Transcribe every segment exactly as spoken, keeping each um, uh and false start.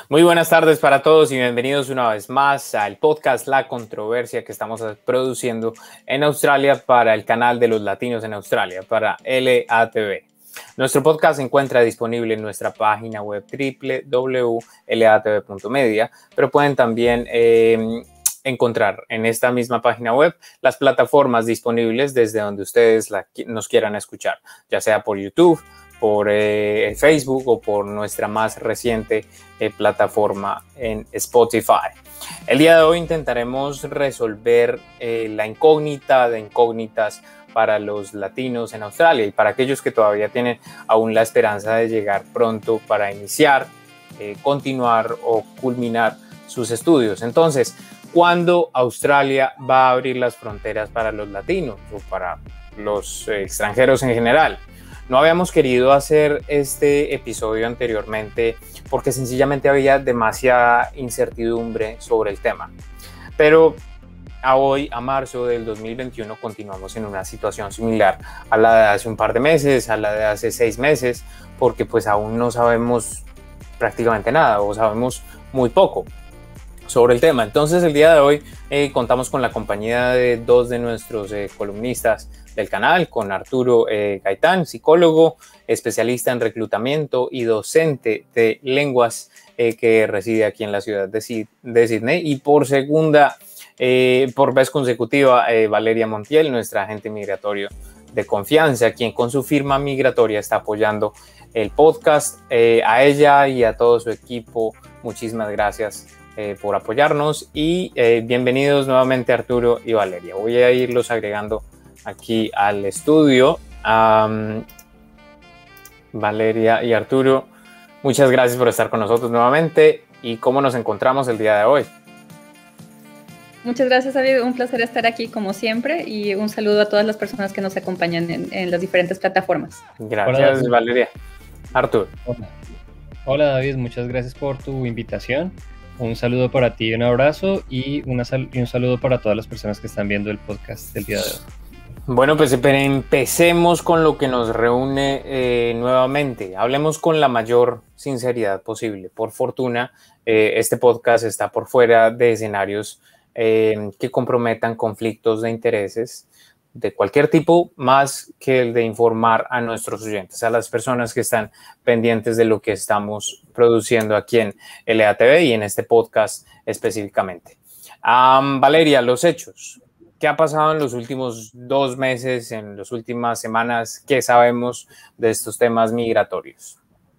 Muy buenas tardes para todos y bienvenidos una vez más al podcast La Controversia que estamos produciendo en Australia para el canal de los latinos en Australia, para L A T V. Nuestro podcast se encuentra disponible en nuestra página web doble u doble u doble u punto l a t v punto media, pero pueden también eh, encontrar en esta misma página web las plataformas disponibles desde donde ustedes la, nos quieran escuchar, ya sea por YouTube, por eh, Facebook o por nuestra más reciente eh, plataforma en Spotify. El día de hoy intentaremos resolver eh, la incógnita de incógnitas para los latinos en Australia y para aquellos que todavía tienen aún la esperanza de llegar pronto para iniciar, eh, continuar o culminar sus estudios. Entonces, ¿cuándo Australia va a abrir las fronteras para los latinos o para los eh, extranjeros en general? No habíamos querido hacer este episodio anteriormente porque sencillamente había demasiada incertidumbre sobre el tema. Pero a hoy, a marzo del dos mil veintiuno, continuamos en una situación similar a la de hace un par de meses, a la de hace seis meses, porque pues aún no sabemos prácticamente nada o sabemos muy poco sobre el tema. Entonces el día de hoy eh, contamos con la compañía de dos de nuestros eh, columnistas del canal, con Arturo eh, Gaitán, psicólogo, especialista en reclutamiento y docente de lenguas eh, que reside aquí en la ciudad de, Sid de Sydney, y por segunda, eh, por vez consecutiva, eh, Valeria Montiel, nuestra agente migratorio de confianza, quien con su firma migratoria está apoyando el podcast. Eh, a ella y a todo su equipo, muchísimas gracias Eh, por apoyarnos y eh, bienvenidos nuevamente Arturo y Valeria. Voy a irlos agregando aquí al estudio. Um, Valeria y Arturo, muchas gracias por estar con nosotros nuevamente. ¿Y cómo nos encontramos el día de hoy? Muchas gracias, David. Un placer estar aquí como siempre y un saludo a todas las personas que nos acompañan en, en las diferentes plataformas. Gracias, Hola, Valeria. Arturo. Hola. Hola, David. Muchas gracias por tu invitación. Un saludo para ti, un abrazo y, una sal y un saludo para todas las personas que están viendo el podcast del día de hoy. Bueno, pues empecemos con lo que nos reúne eh, nuevamente. Hablemos con la mayor sinceridad posible. Por fortuna, eh, este podcast está por fuera de escenarios eh, que comprometan conflictos de intereses de cualquier tipo, más que el de informar a nuestros oyentes, a las personas que están pendientes de lo que estamos produciendo aquí en L A T V y en este podcast específicamente. Um, Valeria, los hechos. ¿Qué ha pasado en los últimos dos meses, en las últimas semanas? ¿Qué sabemos de estos temas migratorios?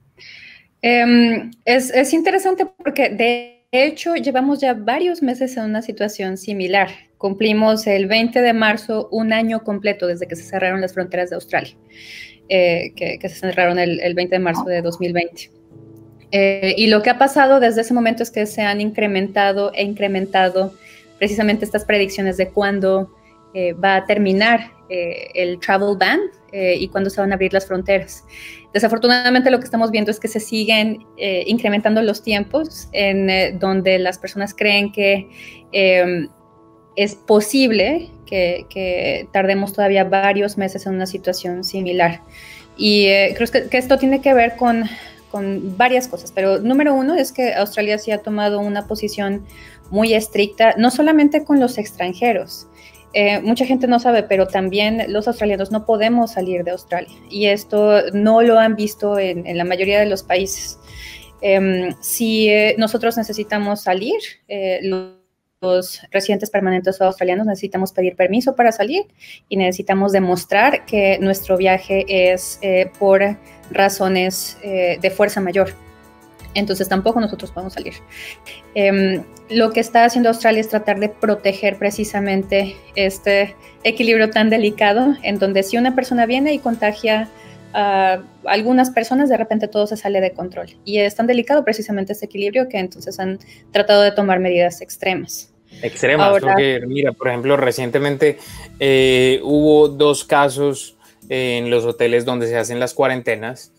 Um, es, es interesante porque de De hecho, llevamos ya varios meses en una situación similar. Cumplimos el veinte de marzo un año completo desde que se cerraron las fronteras de Australia, eh, que, que se cerraron el, el veinte de marzo de dos mil veinte. Eh, y lo que ha pasado desde ese momento es que se han incrementado e incrementado precisamente estas predicciones de cuándo eh, va a terminar eh, el travel ban eh, y cuándo se van a abrir las fronteras. Desafortunadamente lo que estamos viendo es que se siguen eh, incrementando los tiempos en eh, donde las personas creen que eh, es posible que, que tardemos todavía varios meses en una situación similar. Y eh, creo que, que esto tiene que ver con, con varias cosas, pero número uno es que Australia sí ha tomado una posición muy estricta, no solamente con los extranjeros. Eh, mucha gente no sabe, pero también los australianos no podemos salir de Australia y esto no lo han visto en, en la mayoría de los países. Eh, si eh, nosotros necesitamos salir, eh, los, los residentes permanentes australianos necesitamos pedir permiso para salir y necesitamos demostrar que nuestro viaje es eh, por razones eh, de fuerza mayor. Entonces tampoco nosotros podemos salir. Eh, lo que está haciendo Australia es tratar de proteger precisamente este equilibrio tan delicado en donde si una persona viene y contagia a algunas personas, de repente todo se sale de control. Y es tan delicado precisamente este equilibrio que entonces han tratado de tomar medidas extremas. Extremas, Ahora, porque mira, por ejemplo, recientemente eh, hubo dos casos en los hoteles donde se hacen las cuarentenas.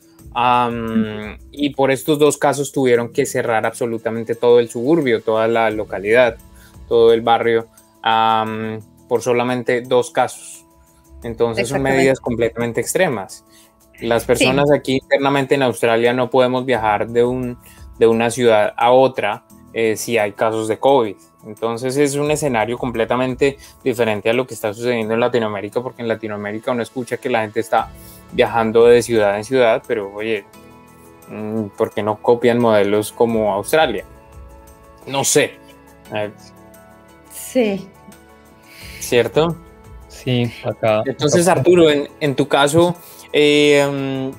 Um, y por estos dos casos tuvieron que cerrar absolutamente todo el suburbio, toda la localidad, todo el barrio, um, por solamente dos casos. Entonces son medidas completamente extremas. Las personas sí. aquí internamente en Australia no podemos viajar de un, de una ciudad a otra eh, si hay casos de COVID. Entonces es un escenario completamente diferente a lo que está sucediendo en Latinoamérica, porque en Latinoamérica uno escucha que la gente está viajando de ciudad en ciudad, pero oye, ¿por qué no copian modelos como Australia? No sé. Sí. ¿Cierto? Sí, acá. Entonces, acá. Arturo, en, en tu caso, eh,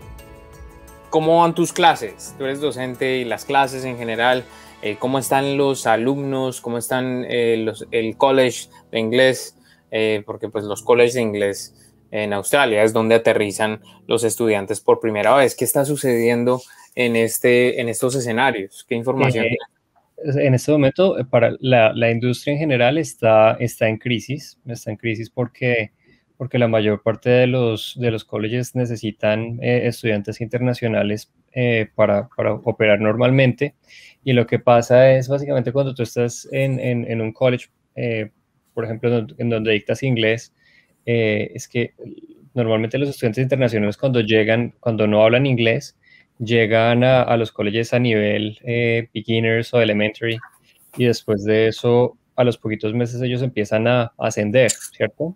¿cómo van tus clases? Tú eres docente y las clases en general, eh, ¿cómo están los alumnos? ¿Cómo están eh, los, el college de inglés? Eh, porque pues los colleges de inglés en Australia es donde aterrizan los estudiantes por primera vez. ¿Qué está sucediendo en, este, en estos escenarios? ¿Qué información Eh, tienes? En este momento, para la, la industria en general está, está en crisis, está en crisis porque, porque la mayor parte de los, de los colleges necesitan eh, estudiantes internacionales eh, para, para operar normalmente. Y lo que pasa es básicamente cuando tú estás en, en, en un college, eh, por ejemplo, en donde dictas inglés, eh, es que normalmente los estudiantes internacionales cuando llegan, cuando no hablan inglés, llegan a, a los colegios a nivel eh, beginners o elementary, y después de eso, a los poquitos meses ellos empiezan a, a ascender, ¿cierto?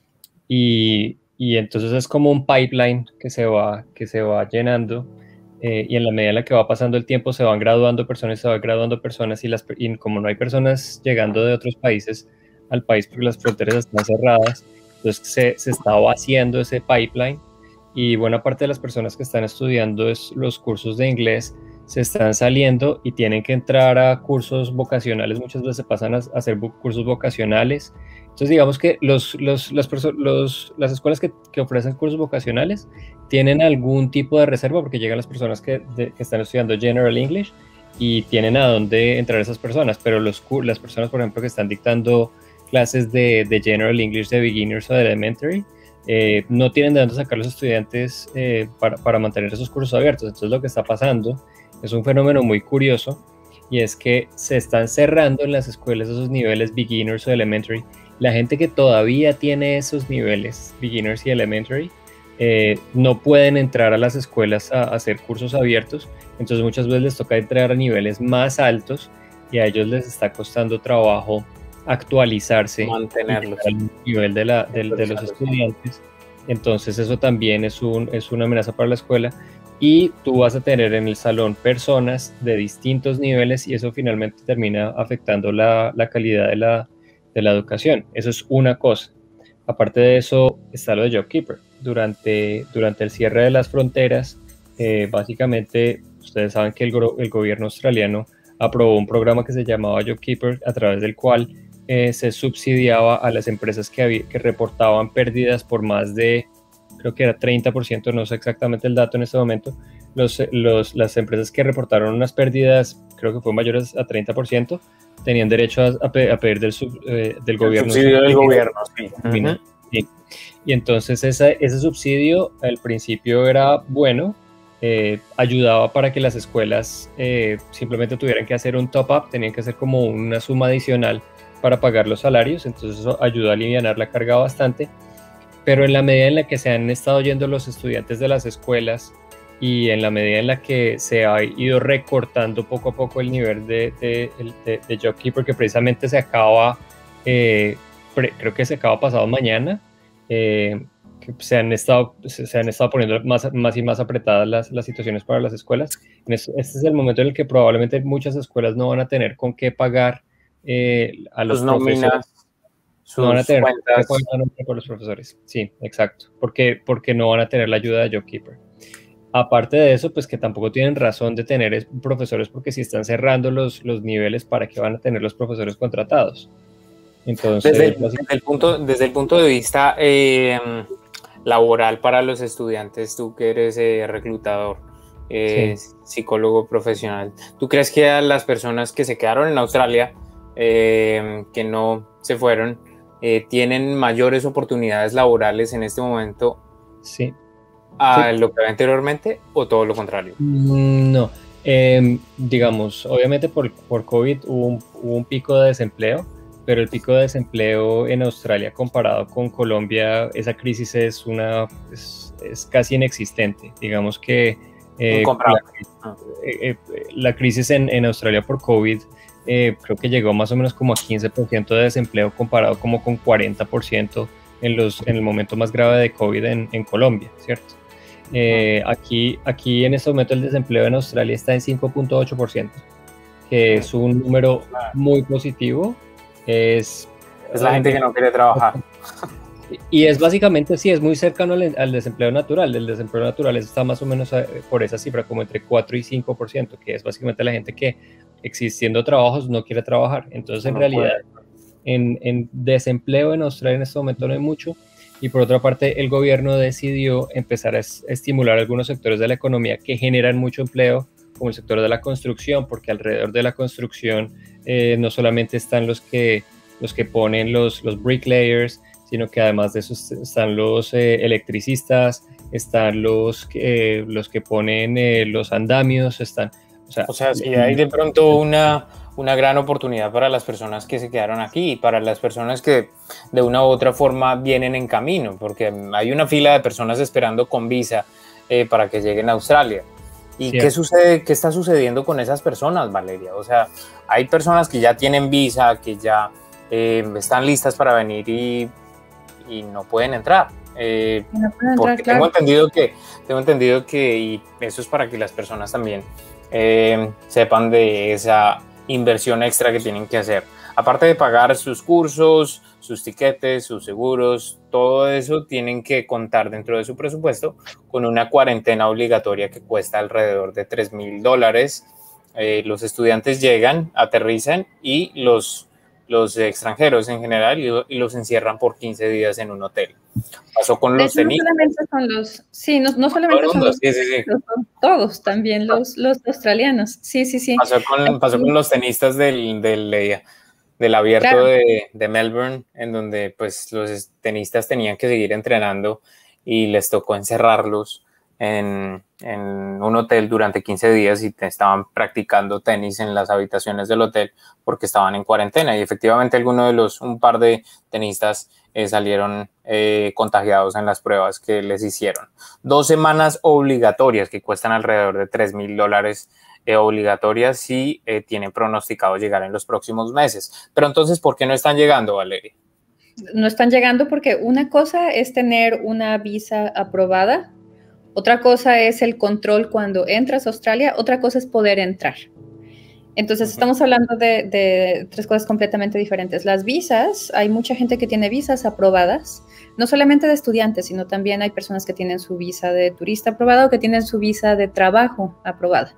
Y, y entonces es como un pipeline que se va, que se va llenando, eh, y en la medida en la que va pasando el tiempo se van graduando personas, se van graduando personas, y, las, y como no hay personas llegando de otros países al país porque las fronteras están cerradas, entonces se, se está vaciando ese pipeline. Y buena parte de las personas que están estudiando es, los cursos de inglés se están saliendo y tienen que entrar a cursos vocacionales. Muchas veces pasan a, a hacer cursos vocacionales. Entonces digamos que los, los, las, los, las escuelas que, que ofrecen cursos vocacionales tienen algún tipo de reserva porque llegan las personas que, de, que están estudiando General English y tienen a dónde entrar esas personas, pero los, las personas, por ejemplo, que están dictando clases de, de General English de Beginners o de Elementary, Eh, no tienen de dónde sacar los estudiantes eh, para, para mantener esos cursos abiertos. Entonces lo que está pasando es un fenómeno muy curioso, y es que se están cerrando en las escuelas esos niveles beginners o elementary. La gente que todavía tiene esos niveles beginners y elementary eh, no pueden entrar a las escuelas a, a hacer cursos abiertos, entonces muchas veces les toca entrar a niveles más altos y a ellos les está costando trabajo actualizarse, mantenerlos al nivel de, la, de, de los estudiantes. Entonces eso también es, un, es una amenaza para la escuela, y tú vas a tener en el salón personas de distintos niveles y eso finalmente termina afectando la, la calidad de la, de la educación. Eso es una cosa. Aparte de eso está lo de JobKeeper. Durante, durante el cierre de las fronteras, eh, básicamente ustedes saben que el, el gobierno australiano aprobó un programa que se llamaba JobKeeper, a través del cual Eh, se subsidiaba a las empresas que, había, que reportaban pérdidas por más de, creo que era treinta por ciento, no sé exactamente el dato en este momento, los, los, las empresas que reportaron unas pérdidas, creo que fue mayores a treinta por ciento, tenían derecho a, a, pe, a pedir del, sub, eh, del el gobierno. Subsidio del gobierno, sí. Uh-huh. Sí. Y entonces esa, ese subsidio al principio era bueno, eh, ayudaba para que las escuelas eh, simplemente tuvieran que hacer un top-up, tenían que hacer como una suma adicional para pagar los salarios, entonces eso ayuda a aliviar la carga bastante, pero en la medida en la que se han estado yendo los estudiantes de las escuelas y en la medida en la que se ha ido recortando poco a poco el nivel de, de, de, de JobKeeper, que precisamente se acaba, eh, pre, creo que se acaba pasado mañana, eh, que se han estado, se, se han estado poniendo más, más y más apretadas las, las situaciones para las escuelas. Este es el momento en el que probablemente muchas escuelas no van a tener con qué pagar Eh, a los sus nóminas, sus no van a tener cuentas. Por los profesores. Sí, exacto, porque, porque no van a tener la ayuda de JobKeeper. Aparte de eso, pues que tampoco tienen razón de tener profesores, porque si están cerrando los, los niveles, ¿para qué van a tener los profesores contratados? Entonces, desde el, desde el, punto, desde el punto de vista eh, laboral para los estudiantes, tú que eres eh, reclutador, eh, sí. psicólogo profesional, ¿tú crees que a las personas que se quedaron en Australia, Eh, que no se fueron, eh, tienen mayores oportunidades laborales en este momento sí. a sí. lo que había anteriormente, o todo lo contrario? No, eh, digamos, obviamente por, por COVID hubo un, hubo un pico de desempleo, pero el pico de desempleo en Australia comparado con Colombia, esa crisis es, una, es, es casi inexistente. Digamos que Eh, la, eh, la crisis en, en Australia por COVID eh, creo que llegó más o menos como a quince por ciento de desempleo comparado como con cuarenta por ciento en, los, en el momento más grave de COVID en, en Colombia, ¿cierto? Eh, aquí, aquí en este momento el desempleo en Australia está en cinco punto ocho por ciento, que es un número muy positivo. Es, es la gente que no quiere trabajar. Y es básicamente, sí, es muy cercano al, al desempleo natural. El desempleo natural está más o menos por esa cifra, como entre cuatro y cinco por ciento, que es básicamente la gente que, existiendo trabajos, no quiere trabajar. Entonces, en no realidad, en, en desempleo en Australia en este momento no hay mucho. Y por otra parte, el gobierno decidió empezar a estimular algunos sectores de la economía que generan mucho empleo, como el sector de la construcción, porque alrededor de la construcción eh, no solamente están los que, los que ponen los, los bricklayers, sino que además de eso están los eh, electricistas, están los, eh, los que ponen eh, los andamios, están... O sea, o sea si hay de pronto una, una gran oportunidad para las personas que se quedaron aquí y para las personas que de una u otra forma vienen en camino, porque hay una fila de personas esperando con visa eh, para que lleguen a Australia. ¿Y sí, qué sucede, qué está sucediendo con esas personas, Valeria? O sea, hay personas que ya tienen visa, que ya eh, están listas para venir y, y no pueden entrar. Eh, no pueden porque entrar, tengo, claro. entendido que, tengo entendido que, y eso es para que las personas también eh, sepan de esa inversión extra que tienen que hacer. Aparte de pagar sus cursos, sus tiquetes, sus seguros, todo eso tienen que contar dentro de su presupuesto con una cuarentena obligatoria que cuesta alrededor de tres mil dólares. Eh, los estudiantes llegan, aterrizan y los, los extranjeros en general y, y los encierran por quince días en un hotel. Pasó con los tenistas. No solamente son los, sí, no, no solamente son los, sí, sí, sí. Los, son todos, también los, los australianos. Sí, sí, sí. Pasó con, pasó con los tenistas del, del, del, del abierto claro. de, de Melbourne, en donde pues los tenistas tenían que seguir entrenando y les tocó encerrarlos en, en un hotel durante quince días y estaban practicando tenis en las habitaciones del hotel porque estaban en cuarentena, y efectivamente algunos de los, un par de tenistas eh, salieron eh, contagiados en las pruebas que les hicieron. Dos semanas obligatorias que cuestan alrededor de tres mil dólares eh, obligatorias si eh, tienen pronosticado llegar en los próximos meses. Pero entonces, ¿por qué no están llegando, Valeria? No están llegando porque una cosa es tener una visa aprobada. Otra cosa es el control cuando entras a Australia, otra cosa es poder entrar. Entonces, estamos hablando de, de tres cosas completamente diferentes. Las visas, hay mucha gente que tiene visas aprobadas, no solamente de estudiantes, sino también hay personas que tienen su visa de turista aprobada o que tienen su visa de trabajo aprobada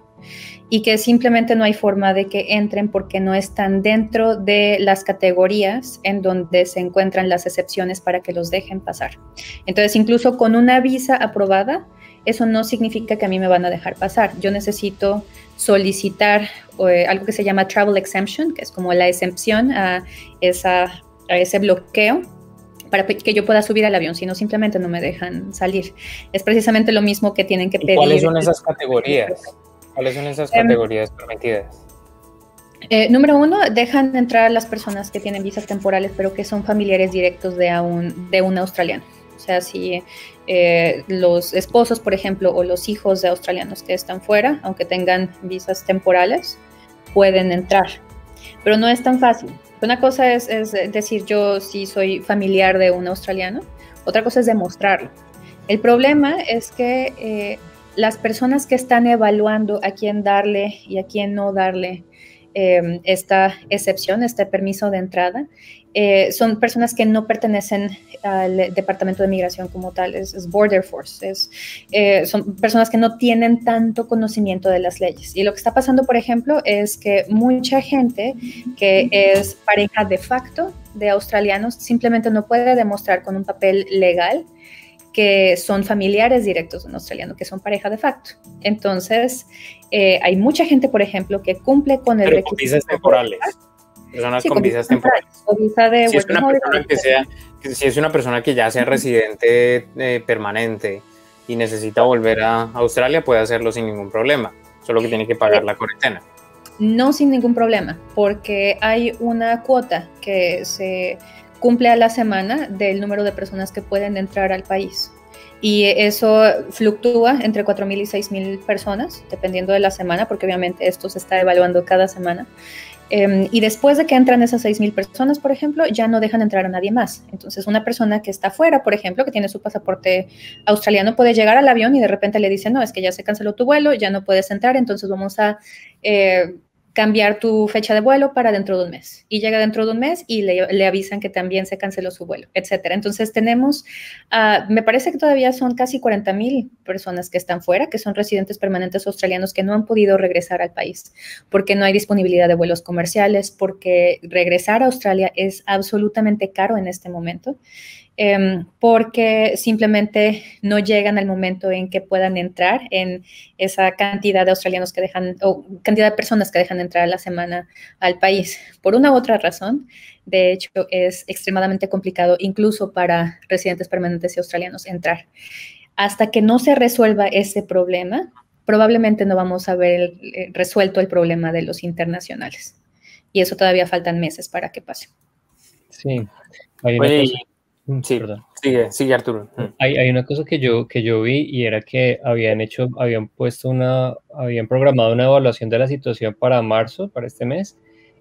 y que simplemente no hay forma de que entren porque no están dentro de las categorías en donde se encuentran las excepciones para que los dejen pasar. Entonces, incluso con una visa aprobada, eso no significa que a mí me van a dejar pasar. Yo necesito solicitar eh, algo que se llama Travel Exemption, que es como la exención a, esa, a ese bloqueo para que yo pueda subir al avión, si no simplemente no me dejan salir. Es precisamente lo mismo que tienen que pedir. ¿Cuáles son esas categorías? ¿Cuáles son esas categorías um, permitidas? Eh, número uno, dejan entrar a las personas que tienen visas temporales, pero que son familiares directos de, a un, de un australiano. O sea, si eh, los esposos, por ejemplo, o los hijos de australianos que están fuera, aunque tengan visas temporales, pueden entrar. Pero no es tan fácil. Una cosa es, es decir, yo sí soy familiar de un australiano. Otra cosa es demostrarlo. El problema es que eh, las personas que están evaluando a quién darle y a quién no darle eh, esta excepción, este permiso de entrada, Eh, son personas que no pertenecen al Departamento de Migración como tal, es, es Border Force, es, eh, son personas que no tienen tanto conocimiento de las leyes. Y lo que está pasando, por ejemplo, es que mucha gente que es pareja de facto de australianos simplemente no puede demostrar con un papel legal que son familiares directos de un australiano, que son pareja de facto. Entonces, eh, hay mucha gente, por ejemplo, que cumple con el Pero requisito. Con visas temporales. Personas sí, con visas temporales. Visa de si, es una persona que sea, si es una persona que ya sea residente eh, permanente y necesita volver a Australia, puede hacerlo sin ningún problema, solo que tiene que pagar la cuarentena. No sin ningún problema, porque hay una cuota que se cumple a la semana del número de personas que pueden entrar al país. y eso fluctúa entre cuatro mil y seis mil personas, dependiendo de la semana, porque obviamente esto se está evaluando cada semana. Um, y después de que entran esas seis mil personas, por ejemplo, ya no dejan entrar a nadie más. Entonces, una persona que está fuera, por ejemplo, que tiene su pasaporte australiano, puede llegar al avión y de repente le dicen, no, es que ya se canceló tu vuelo, ya no puedes entrar, entonces vamos a eh, cambiar tu fecha de vuelo para dentro de un mes. Y llega dentro de un mes y le, le avisan que también se canceló su vuelo, etcétera. Entonces, tenemos, uh, me parece que todavía son casi cuarenta mil personas que están fuera, que son residentes permanentes australianos que no han podido regresar al país porque no hay disponibilidad de vuelos comerciales, porque regresar a Australia es absolutamente caro en este momento. Um, porque simplemente no llegan al momento en que puedan entrar en esa cantidad de australianos que dejan, o cantidad de personas que dejan entrar a la semana al país. Por una u otra razón, de hecho, es extremadamente complicado, incluso para residentes permanentes y australianos, entrar. Hasta que no se resuelva ese problema, probablemente no vamos a ver el, el, resuelto el problema de los internacionales. Y eso todavía faltan meses para que pase. Sí, hay una Oye, cosa... Sí, Perdón. sigue, sigue Arturo. Hay, hay una cosa que yo, que yo vi y era que habían hecho, habían puesto una, habían programado una evaluación de la situación para marzo, para este mes,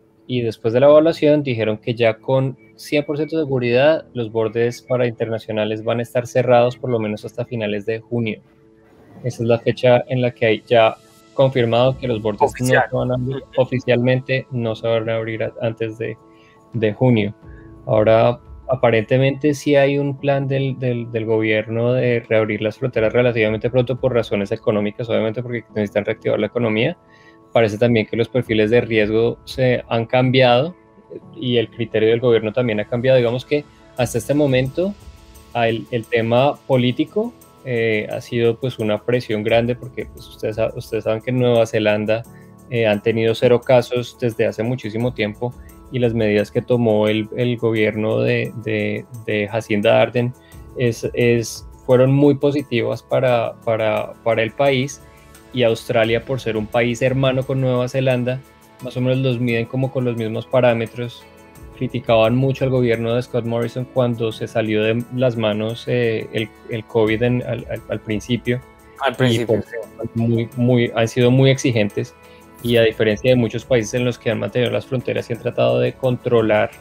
y después de la evaluación dijeron que ya con cien por ciento de seguridad los bordes para internacionales van a estar cerrados por lo menos hasta finales de junio. Esa es la fecha en la que hay ya confirmado que los bordes Oficial. no se van a abrir, oficialmente no se van a abrir antes de, de junio. Ahora, aparentemente sí hay un plan del, del, del gobierno de reabrir las fronteras relativamente pronto por razones económicas, obviamente porque necesitan reactivar la economía. Parece también que los perfiles de riesgo se han cambiado y el criterio del gobierno también ha cambiado. Digamos que hasta este momento el, el tema político eh, ha sido pues una presión grande porque pues, ustedes, ustedes saben que en Nueva Zelanda eh, han tenido cero casos desde hace muchísimo tiempo, y las medidas que tomó el, el gobierno de, de, de Jacinda Ardern es, es, fueron muy positivas para, para, para el país, y Australia, por ser un país hermano con Nueva Zelanda, más o menos los miden como con los mismos parámetros. Criticaban mucho al gobierno de Scott Morrison cuando se salió de las manos eh, el, el COVID en, al, al, al principio, al principio y pues, muy, muy, han sido muy exigentes. Y a diferencia de muchos países en los que han mantenido las fronteras y han tratado de controlar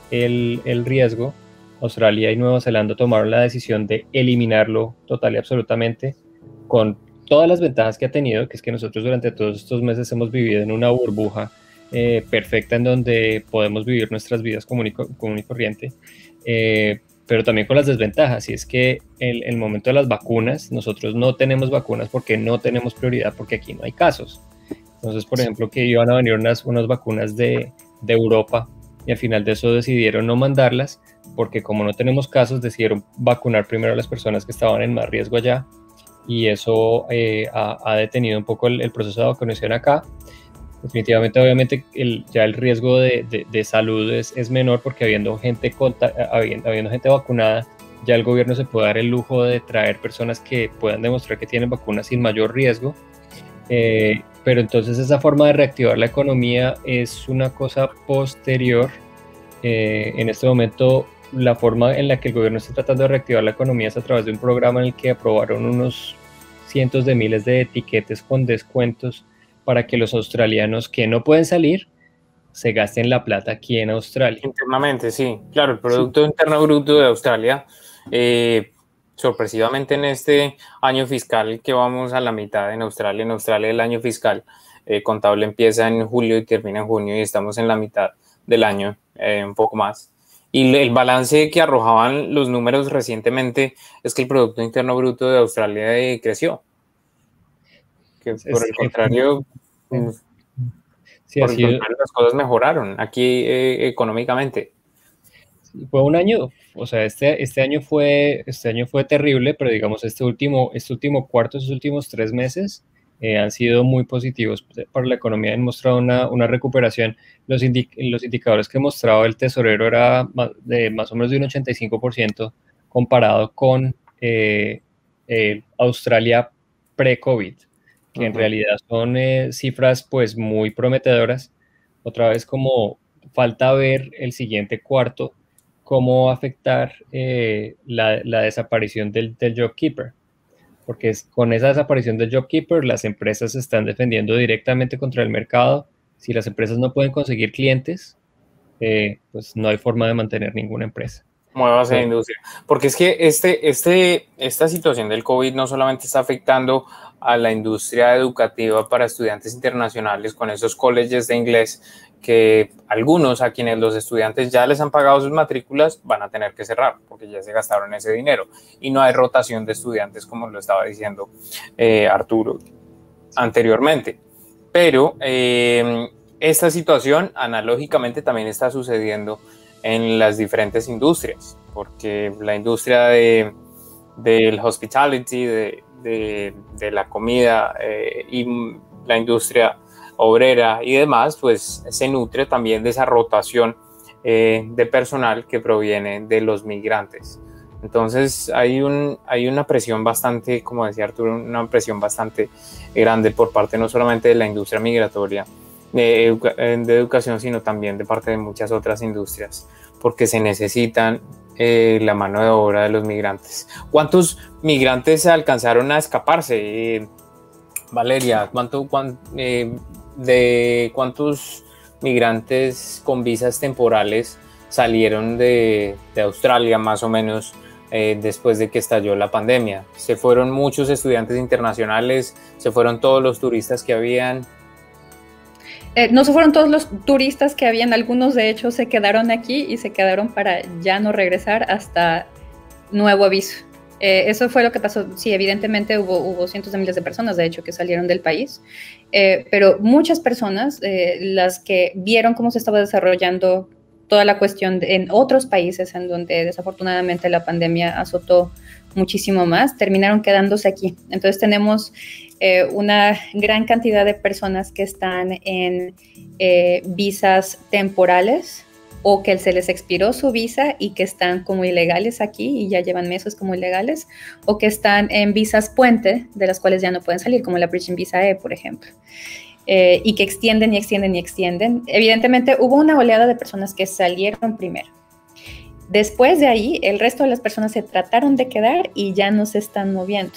el, el riesgo, Australia y Nueva Zelanda tomaron la decisión de eliminarlo total y absolutamente, con todas las ventajas que ha tenido, que es que nosotros durante todos estos meses hemos vivido en una burbuja eh, perfecta en donde podemos vivir nuestras vidas común y, común y corriente, eh, pero también con las desventajas, y es que en el momento de las vacunas, nosotros no tenemos vacunas porque no tenemos prioridad, porque aquí no hay casos. Entonces, por ejemplo, que iban a venir unas, unas vacunas de, de Europa, y al final de eso decidieron no mandarlas porque como no tenemos casos, decidieron vacunar primero a las personas que estaban en más riesgo allá, y eso eh, ha, ha detenido un poco el, el proceso de vacunación acá. Definitivamente, obviamente, el, ya el riesgo de, de, de salud es, es menor porque habiendo gente, conta, habiendo, habiendo gente vacunada, ya el gobierno se puede dar el lujo de traer personas que puedan demostrar que tienen vacunas sin mayor riesgo. Eh, pero entonces esa forma de reactivar la economía es una cosa posterior. Eh, en este momento la forma en la que el gobierno está tratando de reactivar la economía es a través de un programa en el que aprobaron unos cientos de miles de etiquetes con descuentos para que los australianos que no pueden salir se gasten la plata aquí en Australia. Internamente, sí. Claro, el Producto sí. Interno Bruto de Australia, eh, sorpresivamente en este año fiscal que vamos a la mitad en Australia, en Australia el año fiscal eh, contable empieza en julio y termina en junio, y estamos en la mitad del año, eh, un poco más. Y el balance que arrojaban los números recientemente es que el Producto Interno Bruto de Australia eh, creció. Que por es, el contrario, es, sí, por el sido, contrario, las cosas mejoraron aquí eh, económicamente. Fue un año, o sea, este, este, año fue, este año fue terrible, pero digamos este último, este último cuarto, estos últimos tres meses eh, han sido muy positivos para la economía, han mostrado una, una recuperación. Los, indi los indicadores que mostraba el tesorero era de más o menos de un ochenta y cinco por ciento comparado con eh, eh, Australia pre-COVID, que uh-huh. en realidad son eh, cifras pues muy prometedoras. Otra vez, como falta ver el siguiente cuarto cómo va a afectar eh, la, la desaparición del, del JobKeeper. Porque es, con esa desaparición del JobKeeper, las empresas se están defendiendo directamente contra el mercado. Si las empresas no pueden conseguir clientes, eh, pues no hay forma de mantener ninguna empresa. Muevas en industria. Porque es que este, este, esta situación del COVID no solamente está afectando a la industria educativa para estudiantes internacionales con esos colleges de inglés, que algunos a quienes los estudiantes ya les han pagado sus matrículas van a tener que cerrar porque ya se gastaron ese dinero y no hay rotación de estudiantes como lo estaba diciendo eh, Arturo anteriormente. Pero eh, esta situación analógicamente también está sucediendo en las diferentes industrias, porque la industria de, del hospitality, de, de, de la comida eh, y la industria obrera y demás, pues se nutre también de esa rotación eh, de personal que proviene de los migrantes. Entonces hay, un, hay una presión bastante, como decía Arturo, una presión bastante grande por parte no solamente de la industria migratoria de, educa de educación, sino también de parte de muchas otras industrias, porque se necesitan eh, la mano de obra de los migrantes. ¿Cuántos migrantes alcanzaron a escaparse? Eh, Valeria, ¿cuánto, cuán, eh, de cuántos migrantes con visas temporales salieron de, de Australia más o menos eh, después de que estalló la pandemia? ¿Se fueron muchos estudiantes internacionales? ¿Se fueron todos los turistas que habían? Eh, no se fueron todos los turistas que habían, algunos de hecho se quedaron aquí y se quedaron para ya no regresar hasta nuevo aviso. Eh, eso fue lo que pasó. Sí, evidentemente hubo, hubo cientos de miles de personas, de hecho, que salieron del país, eh, pero muchas personas, eh, las que vieron cómo se estaba desarrollando toda la cuestión de, en otros países en donde desafortunadamente la pandemia azotó muchísimo más, terminaron quedándose aquí. Entonces tenemos eh, una gran cantidad de personas que están en eh, visas temporales, o que se les expiró su visa y que están como ilegales aquí y ya llevan meses como ilegales, o que están en visas puente, de las cuales ya no pueden salir, como la Bridging Visa E, por ejemplo, eh, y que extienden y extienden y extienden. Evidentemente hubo una oleada de personas que salieron primero. Después de ahí, el resto de las personas se trataron de quedar y ya no se están moviendo.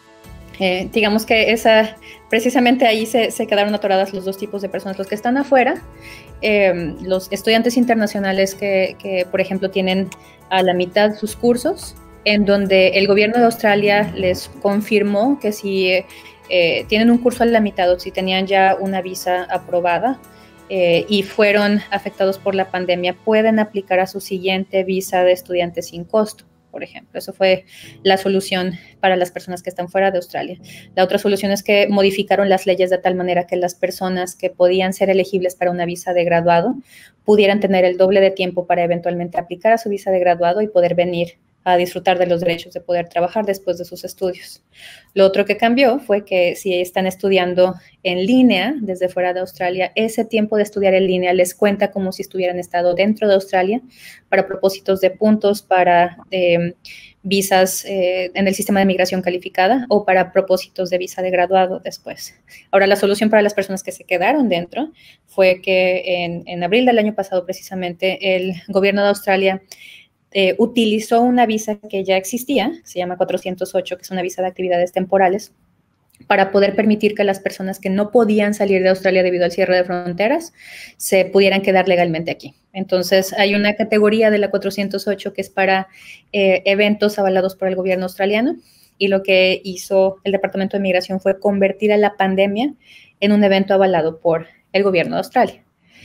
Eh, digamos que esa, precisamente ahí se, se quedaron atoradas los dos tipos de personas, los que están afuera, eh, los estudiantes internacionales que, que, por ejemplo, tienen a la mitad sus cursos, en donde el gobierno de Australia les confirmó que si eh, tienen un curso a la mitad o si tenían ya una visa aprobada eh, y fueron afectados por la pandemia, pueden aplicar a su siguiente visa de estudiante sin costo. Por ejemplo, eso fue la solución para las personas que están fuera de Australia. La otra solución es que modificaron las leyes de tal manera que las personas que podían ser elegibles para una visa de graduado pudieran tener el doble de tiempo para eventualmente aplicar a su visa de graduado y poder venir a disfrutar de los derechos de poder trabajar después de sus estudios. Lo otro que cambió fue que si están estudiando en línea desde fuera de Australia, ese tiempo de estudiar en línea les cuenta como si estuvieran estado dentro de Australia para propósitos de puntos, para eh, visas eh, en el sistema de migración calificada o para propósitos de visa de graduado después. Ahora, la solución para las personas que se quedaron dentro fue que en, en abril del año pasado, precisamente, el gobierno de Australia Eh, utilizó una visa que ya existía, se llama cuatrocientos ocho, que es una visa de actividades temporales, para poder permitir que las personas que no podían salir de Australia debido al cierre de fronteras se pudieran quedar legalmente aquí. Entonces, hay una categoría de la cuatrocientos ocho que es para eh, eventos avalados por el gobierno australiano, y lo que hizo el Departamento de Migración fue convertir a la pandemia en un evento avalado por el gobierno de Australia.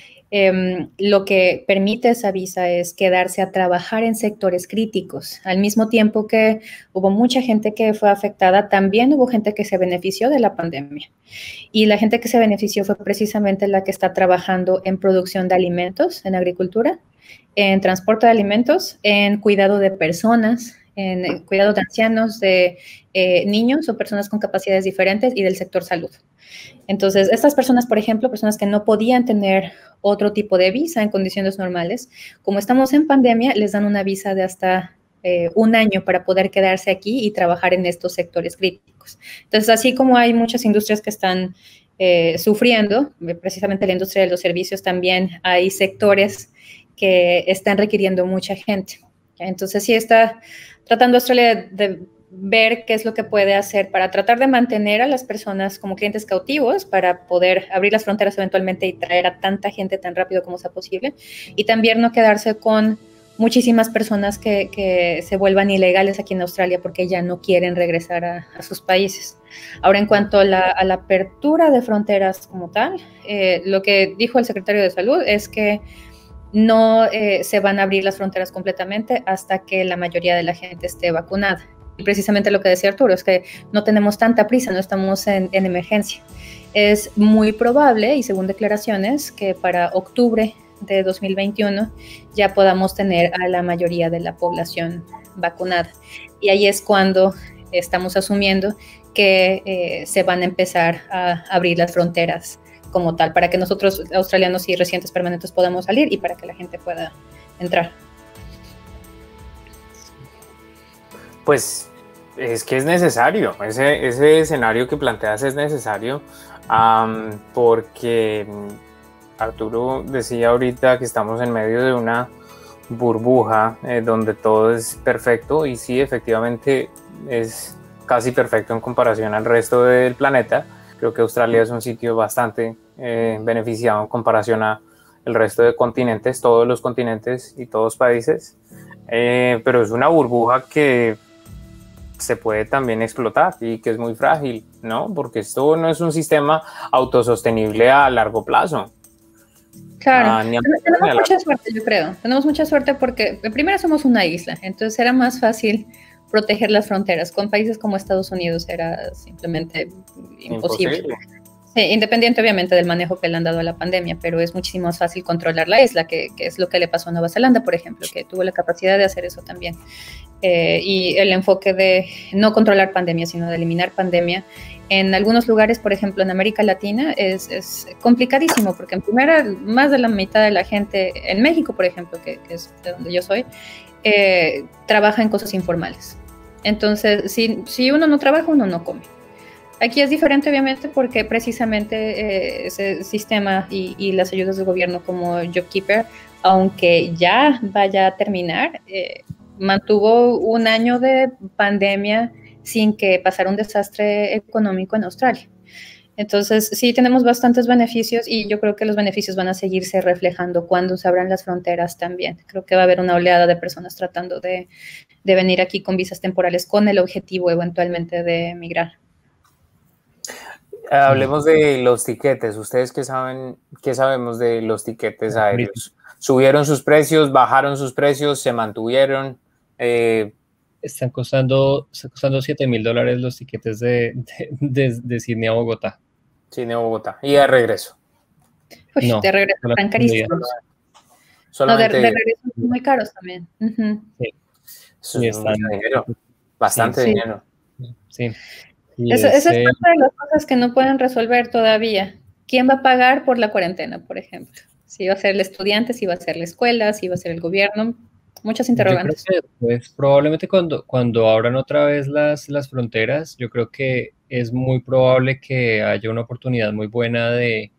Eh, lo que permite esa visa es quedarse a trabajar en sectores críticos. Al mismo tiempo que hubo mucha gente que fue afectada, también hubo gente que se benefició de la pandemia. Y la gente que se benefició fue precisamente la que está trabajando en producción de alimentos, en agricultura, en transporte de alimentos, en cuidado de personas, en cuidado de ancianos, de eh, niños o personas con capacidades diferentes y del sector salud. Entonces, estas personas, por ejemplo, personas que no podían tener otro tipo de visa en condiciones normales, como estamos en pandemia, les dan una visa de hasta eh, un año para poder quedarse aquí y trabajar en estos sectores críticos. Entonces, así como hay muchas industrias que están eh, sufriendo, precisamente la industria de los servicios, también hay sectores que están requiriendo mucha gente. Entonces sí está tratando Australia de, de ver qué es lo que puede hacer para tratar de mantener a las personas como clientes cautivos, para poder abrir las fronteras eventualmente y traer a tanta gente tan rápido como sea posible, y también no quedarse con muchísimas personas que, que se vuelvan ilegales aquí en Australia porque ya no quieren regresar a, a sus países. Ahora, en cuanto a la, a la apertura de fronteras como tal, eh, lo que dijo el secretario de Salud es que no eh, se van a abrir las fronteras completamente hasta que la mayoría de la gente esté vacunada. Y precisamente lo que decía Arturo es que no tenemos tanta prisa, no estamos en, en emergencia. Es muy probable, y según declaraciones, que para octubre de dos mil veintiuno ya podamos tener a la mayoría de la población vacunada. Y ahí es cuando estamos asumiendo que eh, se van a empezar a abrir las fronteras como tal, para que nosotros, australianos y residentes permanentes, podamos salir y para que la gente pueda entrar. Pues es que es necesario, ese, ese escenario que planteas es necesario, um, porque Arturo decía ahorita que estamos en medio de una burbuja eh, donde todo es perfecto, y sí, efectivamente es casi perfecto en comparación al resto del planeta. Creo que Australia es un sitio bastante eh, beneficiado en comparación a el resto de continentes, todos los continentes y todos los países, eh, pero es una burbuja que se puede también explotar y que es muy frágil, ¿no? Porque esto no es un sistema autosostenible a largo plazo. Claro, ah, tenemos mucha suerte, yo creo. Tenemos mucha suerte porque primero somos una isla, entonces era más fácil proteger las fronteras. Con países como Estados Unidos era simplemente imposible. imposible. Sí, independiente obviamente del manejo que le han dado a la pandemia, pero es muchísimo más fácil controlar la isla, que, que es lo que le pasó a Nueva Zelanda, por ejemplo, que tuvo la capacidad de hacer eso también. Eh, y el enfoque de no controlar pandemia, sino de eliminar pandemia, en algunos lugares, por ejemplo, en América Latina, es, es complicadísimo, porque en primera, más de la mitad de la gente, en México, por ejemplo, que, que es de donde yo soy, eh, trabaja en cosas informales. Entonces, si, si uno no trabaja, uno no come. Aquí es diferente, obviamente, porque precisamente eh, ese sistema y, y las ayudas del gobierno como JobKeeper, aunque ya vaya a terminar, eh, mantuvo un año de pandemia sin que pasara un desastre económico en Australia. Entonces, sí, tenemos bastantes beneficios y yo creo que los beneficios van a seguirse reflejando cuando se abran las fronteras también. Creo que va a haber una oleada de personas tratando de, de venir aquí con visas temporales con el objetivo eventualmente de emigrar. Hablemos de los tiquetes. ¿Ustedes qué saben, qué sabemos de los tiquetes aéreos? ¿Subieron sus precios, bajaron sus precios, se mantuvieron? Eh, Están costando, están costando siete mil dólares los tiquetes de, de, de, de Sydney a Bogotá. Sydney a Bogotá. ¿Y de regreso? Uy, no, de regreso están carísimos. No, de, de regreso son muy caros también. Uh-huh. Sí. Eso es están, mucho dinero. Bastante sí. dinero. Sí. Eso, ese, esa es parte de las cosas que no pueden resolver todavía. ¿Quién va a pagar por la cuarentena, por ejemplo? Si va a ser el estudiante, si va a ser la escuela, si va a ser el gobierno. Muchas interrogantes. Yo creo que, pues, probablemente cuando, cuando abran otra vez las, las fronteras, yo creo que es muy probable que haya una oportunidad muy buena de,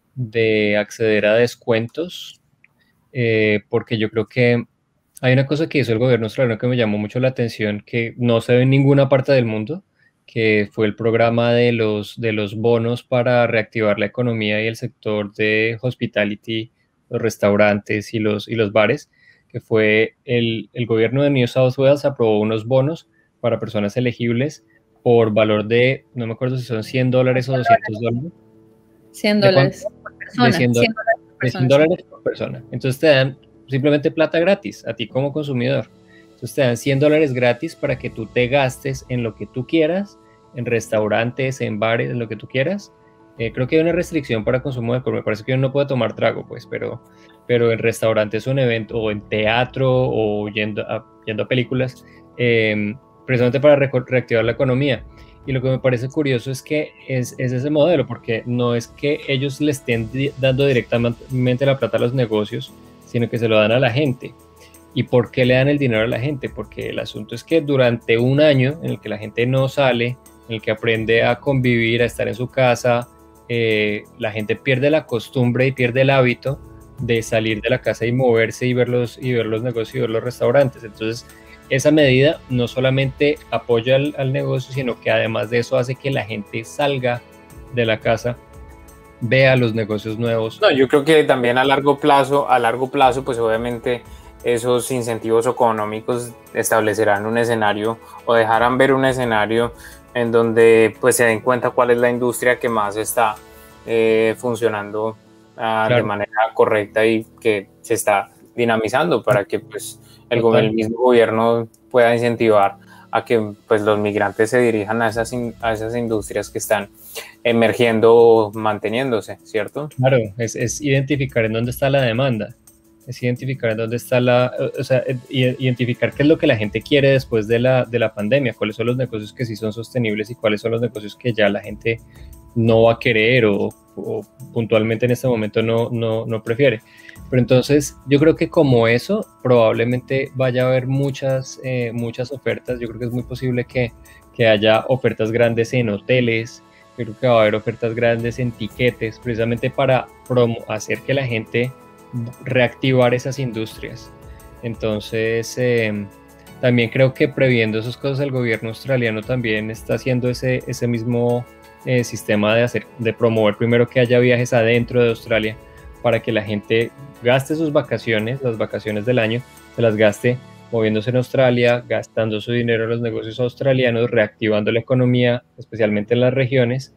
de acceder a descuentos, eh, porque yo creo que hay una cosa que hizo el gobierno australiano que me llamó mucho la atención, que no se ve en ninguna parte del mundo, que fue el programa de los, de los bonos para reactivar la economía y el sector de hospitality, los restaurantes y los, y los bares, que fue el, el gobierno de New South Wales aprobó unos bonos para personas elegibles por valor de, no me acuerdo si son cien dólares o doscientos dólares. cien dólares por persona. De cien dólares por persona. Entonces te dan simplemente plata gratis a ti como consumidor. Entonces te dan cien dólares gratis para que tú te gastes en lo que tú quieras, en restaurantes, en bares, en lo que tú quieras. Eh, creo que hay una restricción para consumo de alcohol. Me parece que uno no puede tomar trago, pues, pero, pero en restaurantes, un evento, o en teatro, o yendo a, yendo a películas, eh, precisamente para re reactivar la economía. Y lo que me parece curioso es que es, es ese modelo, porque no es que ellos le estén dando directamente la plata a los negocios, sino que se lo dan a la gente. ¿Y por qué le dan el dinero a la gente? Porque el asunto es que durante un año en el que la gente no sale, en el que aprende a convivir, a estar en su casa, eh, la gente pierde la costumbre y pierde el hábito de salir de la casa y moverse y ver los, y ver los negocios y ver los restaurantes. Entonces, esa medida no solamente apoya al, al negocio, sino que además de eso hace que la gente salga de la casa, vea los negocios nuevos. No, yo creo que también a largo plazo, a largo plazo, pues obviamente esos incentivos económicos establecerán un escenario o dejarán ver un escenario en donde pues se den cuenta cuál es la industria que más está eh, funcionando uh, claro. de manera correcta y que se está dinamizando para que pues el, go el mismo gobierno pueda incentivar a que pues los migrantes se dirijan a esas, a esas industrias que están emergiendo o manteniéndose, ¿cierto? Claro, es, es identificar en dónde está la demanda, es identificar en dónde está la, o sea, identificar qué es lo que la gente quiere después de la, de la pandemia, cuáles son los negocios que sí son sostenibles y cuáles son los negocios que ya la gente no va a querer o, o puntualmente en este momento no, no, no prefiere. Pero entonces yo creo que como eso probablemente vaya a haber muchas, eh, muchas ofertas. Yo creo que es muy posible que, que haya ofertas grandes en hoteles, yo creo que va a haber ofertas grandes en tiquetes, precisamente para promo hacer que la gente reactivar esas industrias. Entonces eh, también creo que previendo esas cosas el gobierno australiano también está haciendo ese, ese mismo eh, sistema de, hacer, de promover primero que haya viajes adentro de Australia para que la gente gaste sus vacaciones, las vacaciones del año, se las gaste moviéndose en Australia, gastando su dinero en los negocios australianos, reactivando la economía, especialmente en las regiones,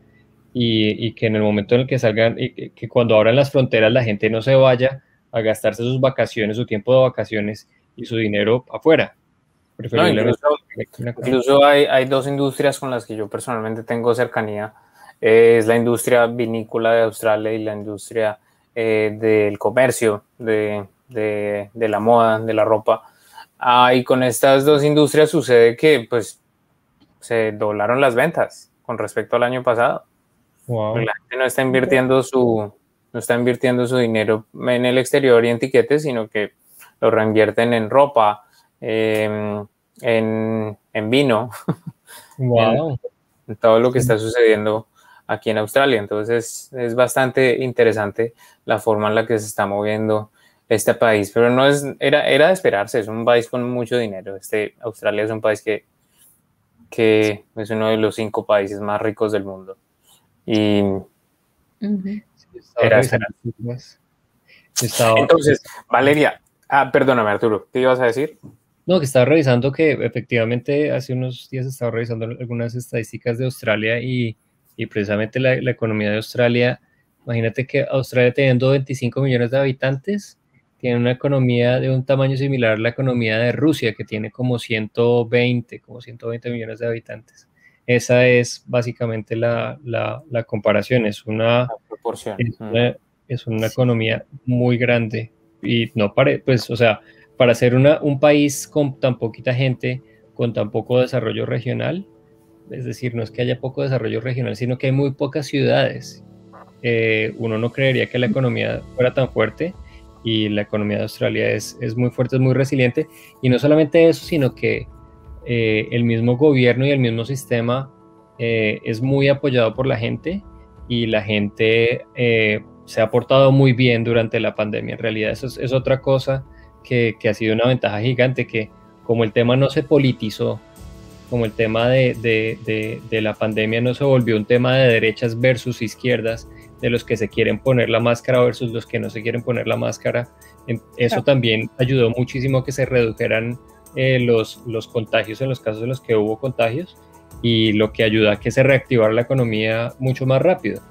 y, y que en el momento en el que salgan, y que, que cuando abran las fronteras la gente no se vaya a gastarse sus vacaciones, su tiempo de vacaciones y su dinero afuera. No, incluso incluso hay, hay dos industrias con las que yo personalmente tengo cercanía, eh, es la industria vinícola de Australia y la industria eh, del comercio, de, de, de la moda, de la ropa. Ah, y con estas dos industrias sucede que pues se doblaron las ventas con respecto al año pasado. Wow. La gente no está invirtiendo su no está invirtiendo su dinero en el exterior y en tiquetes, sino que lo reinvierten en ropa, eh, en, en vino, wow. en, en todo lo que está sucediendo aquí en Australia. Entonces es bastante interesante la forma en la que se está moviendo este país, pero no es, era, era de esperarse, es un país con mucho dinero. Este, Australia es un país que, que es uno de los cinco países más ricos del mundo. Y uh-huh. era esperarse. Estaba... Entonces, Valeria, ah, perdóname Arturo, ¿qué ibas a decir? No, que estaba revisando que efectivamente hace unos días estaba revisando algunas estadísticas de Australia y, y precisamente la, la economía de Australia, imagínate que Australia teniendo veinticinco millones de habitantes, tiene una economía de un tamaño similar a la economía de Rusia, que tiene como ciento veinte, como ciento veinte millones de habitantes. Esa es básicamente la, la, la comparación, es una, proporción. Es una, es una economía muy grande y no pare, pues, o sea, para ser una, un país con tan poquita gente, con tan poco desarrollo regional, es decir, no es que haya poco desarrollo regional, sino que hay muy pocas ciudades. Eh, uno no creería que la economía fuera tan fuerte y la economía de Australia es, es muy fuerte, es muy resiliente, y no solamente eso, sino que eh, el mismo gobierno y el mismo sistema eh, es muy apoyado por la gente y la gente eh, se ha portado muy bien durante la pandemia. En realidad eso es, es otra cosa que, que ha sido una ventaja gigante, que como el tema no se politizó, como el tema de, de, de, de la pandemia no se volvió un tema de derechas versus izquierdas, de los que se quieren poner la máscara versus los que no se quieren poner la máscara, eso claro. También ayudó muchísimo a que se redujeran eh, los, los contagios en los casos en los que hubo contagios, y lo que ayudó a que se reactivara la economía mucho más rápido.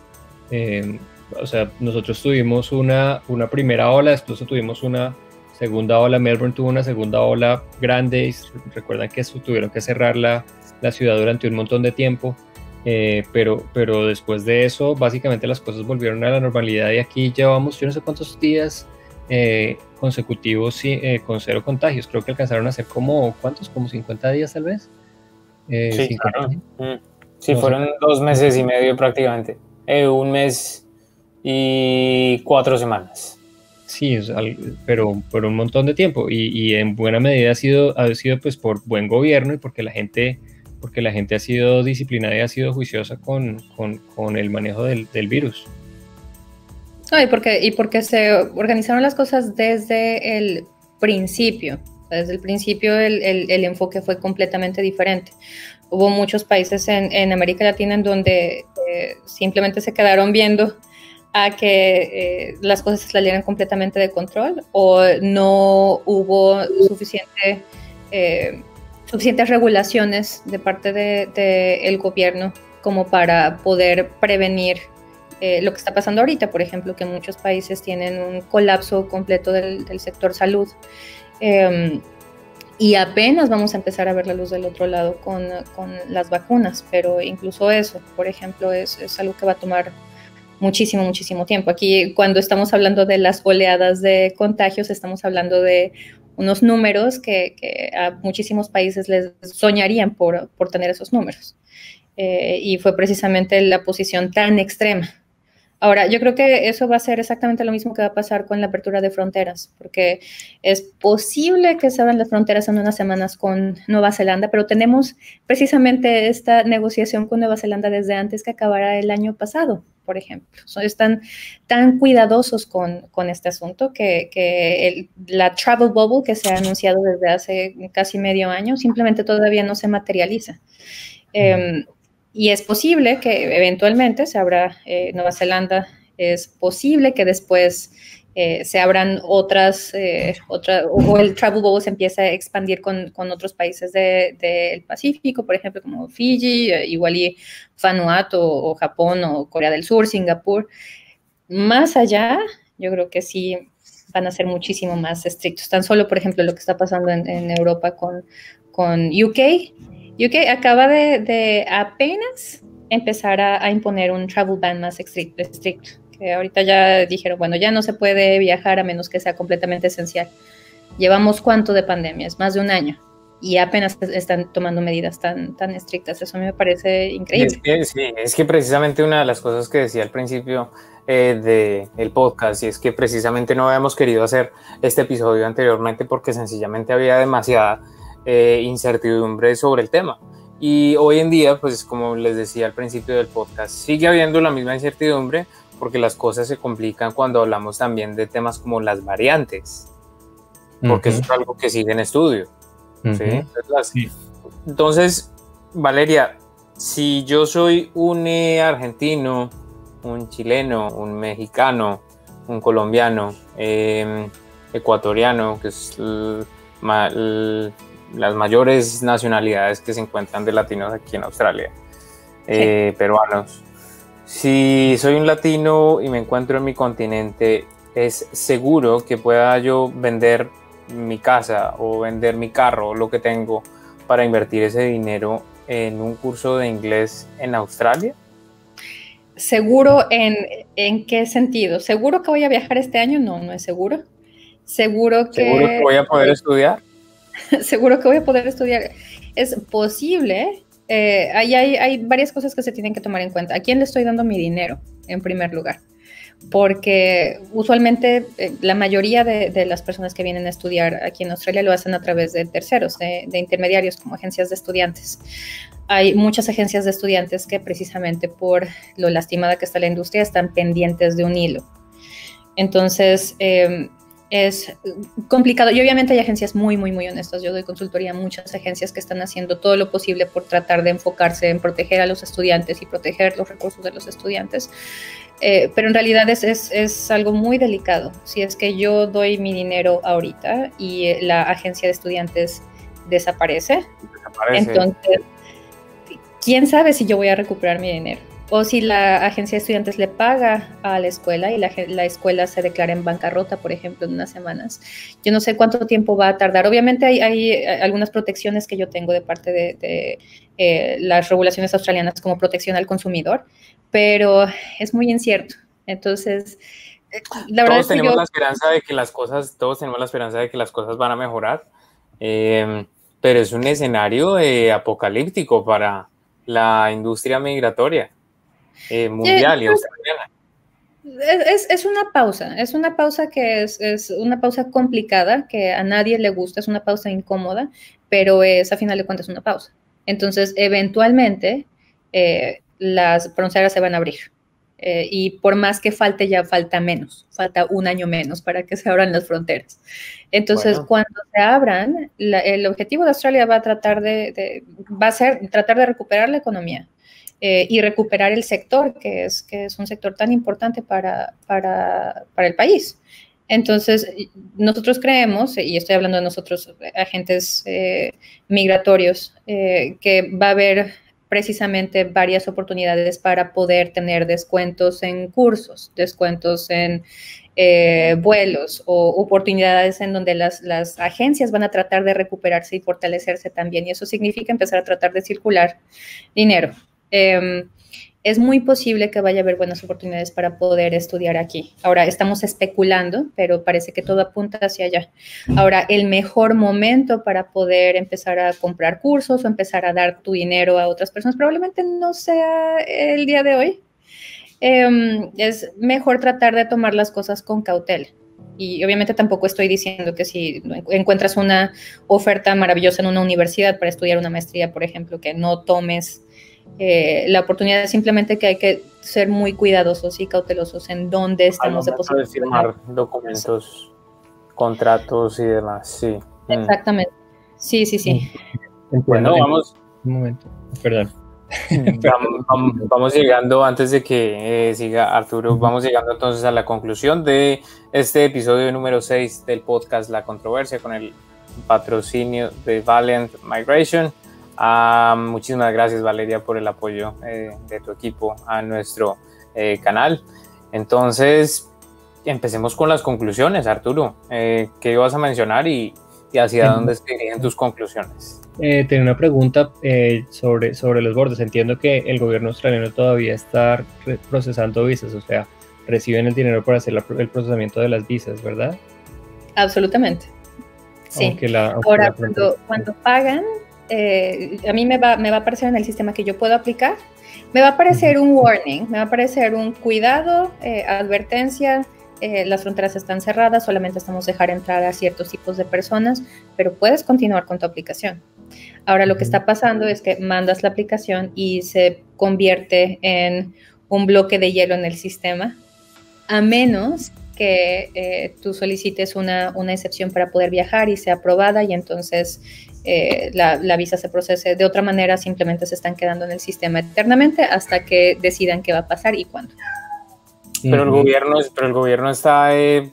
Eh, o sea, nosotros tuvimos una, una primera ola, después tuvimos una segunda ola, Melbourne tuvo una segunda ola grande, y recuerdan que tuvieron que cerrar la, la ciudad durante un montón de tiempo, eh, pero, pero después de eso básicamente las cosas volvieron a la normalidad, y aquí llevamos yo no sé cuántos días eh, consecutivos eh, con cero contagios. Creo que alcanzaron a ser como, ¿cuántos? Como cincuenta días tal vez. Eh, sí, claro. Mm. Sí, no, fueron dos meses y medio prácticamente, eh, un mes y cuatro semanas. Sí, pero por un montón de tiempo, y, y en buena medida ha sido, ha sido pues por buen gobierno y porque la gente, porque la gente ha sido disciplinada y ha sido juiciosa con, con, con el manejo del, del virus. No, y porque, y porque se organizaron las cosas desde el principio. Desde el principio el, el, el enfoque fue completamente diferente. Hubo muchos países en, en América Latina en donde eh, simplemente se quedaron viendo a que eh, las cosas salieran completamente de control, o no hubo suficiente, eh, suficientes regulaciones de parte del de, de gobierno como para poder prevenir eh, lo que está pasando ahorita. Por ejemplo, que muchos países tienen un colapso completo del, del sector salud. Eh, Y apenas vamos a empezar a ver la luz del otro lado con, con las vacunas, pero incluso eso, por ejemplo, es, es algo que va a tomar muchísimo, muchísimo tiempo. Aquí, cuando estamos hablando de las oleadas de contagios, estamos hablando de unos números que, que a muchísimos países les soñarían por, por tener esos números. Eh, y fue precisamente la posición tan extrema. Ahora, yo creo que eso va a ser exactamente lo mismo que va a pasar con la apertura de fronteras, porque es posible que se abran las fronteras en unas semanas con Nueva Zelanda, pero tenemos precisamente esta negociación con Nueva Zelanda desde antes que acabara el año pasado, por ejemplo. So, están tan cuidadosos con, con este asunto que, que el, la travel bubble que se ha anunciado desde hace casi medio año simplemente todavía no se materializa. Eh, Y es posible que eventualmente se abra eh, Nueva Zelanda, es posible que después eh, se abran otras, eh, otra, o el travel bubble se empiece a expandir con, con otros países del de, de Pacífico, por ejemplo, como Fiji, eh, igual y Vanuatu, o, o Japón, o Corea del Sur, Singapur. Más allá, yo creo que sí van a ser muchísimo más estrictos. Tan solo, por ejemplo, lo que está pasando en, en Europa con, con U K. U K acaba de, de apenas empezar a, a imponer un travel ban más estricto, estricto, que ahorita ya dijeron, bueno, ya no se puede viajar a menos que sea completamente esencial. Llevamos cuánto de pandemia, es más de un año, y apenas están tomando medidas tan, tan estrictas. Eso a mí me parece increíble. Es que, sí, es que precisamente una de las cosas que decía al principio eh, del podcast, y es que precisamente no habíamos querido hacer este episodio anteriormente porque sencillamente había demasiada Eh, incertidumbre sobre el tema, y hoy en día, pues como les decía al principio del podcast, sigue habiendo la misma incertidumbre porque las cosas se complican cuando hablamos también de temas como las variantes, porque uh-huh. eso es algo que sigue en estudio. uh-huh. ¿Sí? Entonces, sí. Entonces, Valeria, si yo soy un eh, argentino, un chileno, un mexicano, un colombiano, eh, ecuatoriano, que es el, el, las mayores nacionalidades que se encuentran de latinos aquí en Australia, eh, sí. peruanos. Si soy un latino y me encuentro en mi continente, ¿es seguro que pueda yo vender mi casa o vender mi carro o lo que tengo para invertir ese dinero en un curso de inglés en Australia? ¿Seguro en, en qué sentido? ¿Seguro que voy a viajar este año? No, no es seguro. ¿Seguro que, ¿Seguro que voy a poder estudiar? Seguro que voy a poder estudiar. Es posible. Eh, hay, hay, hay varias cosas que se tienen que tomar en cuenta. ¿A quién le estoy dando mi dinero, en primer lugar? Porque usualmente eh, la mayoría de, de las personas que vienen a estudiar aquí en Australia lo hacen a través de terceros, de, de intermediarios, como agencias de estudiantes. Hay muchas agencias de estudiantes que precisamente por lo lastimada que está la industria están pendientes de un hilo. Entonces, eh, es complicado, y obviamente hay agencias muy, muy, muy honestas. Yo doy consultoría a muchas agencias que están haciendo todo lo posible por tratar de enfocarse en proteger a los estudiantes y proteger los recursos de los estudiantes, eh, pero en realidad es, es, es algo muy delicado. Si es que yo doy mi dinero ahorita y la agencia de estudiantes desaparece, desaparece. Entonces, ¿quién sabe si yo voy a recuperar mi dinero? O si la agencia de estudiantes le paga a la escuela y la, la escuela se declara en bancarrota, por ejemplo, en unas semanas. Yo no sé cuánto tiempo va a tardar. Obviamente hay, hay algunas protecciones que yo tengo de parte de, de eh, las regulaciones australianas como protección al consumidor, pero es muy incierto. Entonces, la verdad todos es que tenemos yo... la esperanza de que las cosas, todos tenemos la esperanza de que las cosas van a mejorar, eh, pero es un escenario eh, apocalíptico para la industria migratoria. Eh, mundial y australiana. Es, es una pausa, es una pausa que es, es una pausa complicada, que a nadie le gusta, es una pausa incómoda, pero es a final de cuentas una pausa. Entonces, eventualmente, eh, las fronteras se van a abrir. Eh, y por más que falte, ya falta menos, falta un año menos para que se abran las fronteras. Entonces, bueno, cuando se abran, la, el objetivo de Australia va a tratar de, de, va a ser tratar de recuperar la economía eh, y recuperar el sector, que es, que es un sector tan importante para, para, para el país. Entonces, nosotros creemos, y estoy hablando de nosotros, agentes eh, migratorios, eh, que va a haber precisamente varias oportunidades para poder tener descuentos en cursos, descuentos en eh, vuelos o oportunidades en donde las, las agencias van a tratar de recuperarse y fortalecerse también. Y eso significa empezar a tratar de circular dinero. Eh, es muy posible que vaya a haber buenas oportunidades para poder estudiar aquí. Ahora, estamos especulando, pero parece que todo apunta hacia allá. Ahora, el mejor momento para poder empezar a comprar cursos o empezar a dar tu dinero a otras personas probablemente no sea el día de hoy. Eh, es mejor tratar de tomar las cosas con cautela. Y obviamente tampoco estoy diciendo que si encuentras una oferta maravillosa en una universidad para estudiar una maestría, por ejemplo, que no tomes Eh, la oportunidad. Es simplemente que hay que ser muy cuidadosos y cautelosos en dónde estamos depositando. De firmar documentos, contratos y demás, sí. Exactamente. Sí, sí, sí. Bueno, vamos. Un momento, perdón. Vamos, vamos, vamos llegando, antes de que eh, siga Arturo, vamos llegando entonces a la conclusión de este episodio número seis del podcast La Controversia, con el patrocinio de Valiant Migration. Uh, muchísimas gracias, Valeria, por el apoyo eh, de tu equipo a nuestro eh, canal. Entonces, empecemos con las conclusiones, Arturo. Eh, ¿Qué ibas a mencionar y, y hacia eh, dónde se dirigen tus conclusiones? Eh, tengo una pregunta eh, sobre, sobre los bordes. Entiendo que el gobierno australiano todavía está procesando visas, o sea, reciben el dinero para hacer la, el procesamiento de las visas, ¿verdad? Absolutamente. Sí. Aunque la, aunque Ahora, la cuando, cuando pagan, Eh, a mí me va, me va a aparecer en el sistema que yo puedo aplicar, me va a aparecer un warning, me va a aparecer un cuidado, eh, advertencia, eh, las fronteras están cerradas, solamente estamos dejar entrar a ciertos tipos de personas, pero puedes continuar con tu aplicación. Ahora lo que está pasando es que mandas la aplicación y se convierte en un bloque de hielo en el sistema, a menos que eh, tú solicites una, una excepción para poder viajar y sea aprobada, y entonces eh, la, la visa se procese. De otra manera, simplemente se están quedando en el sistema eternamente hasta que decidan qué va a pasar y cuándo. Pero el gobierno, pero el gobierno está eh,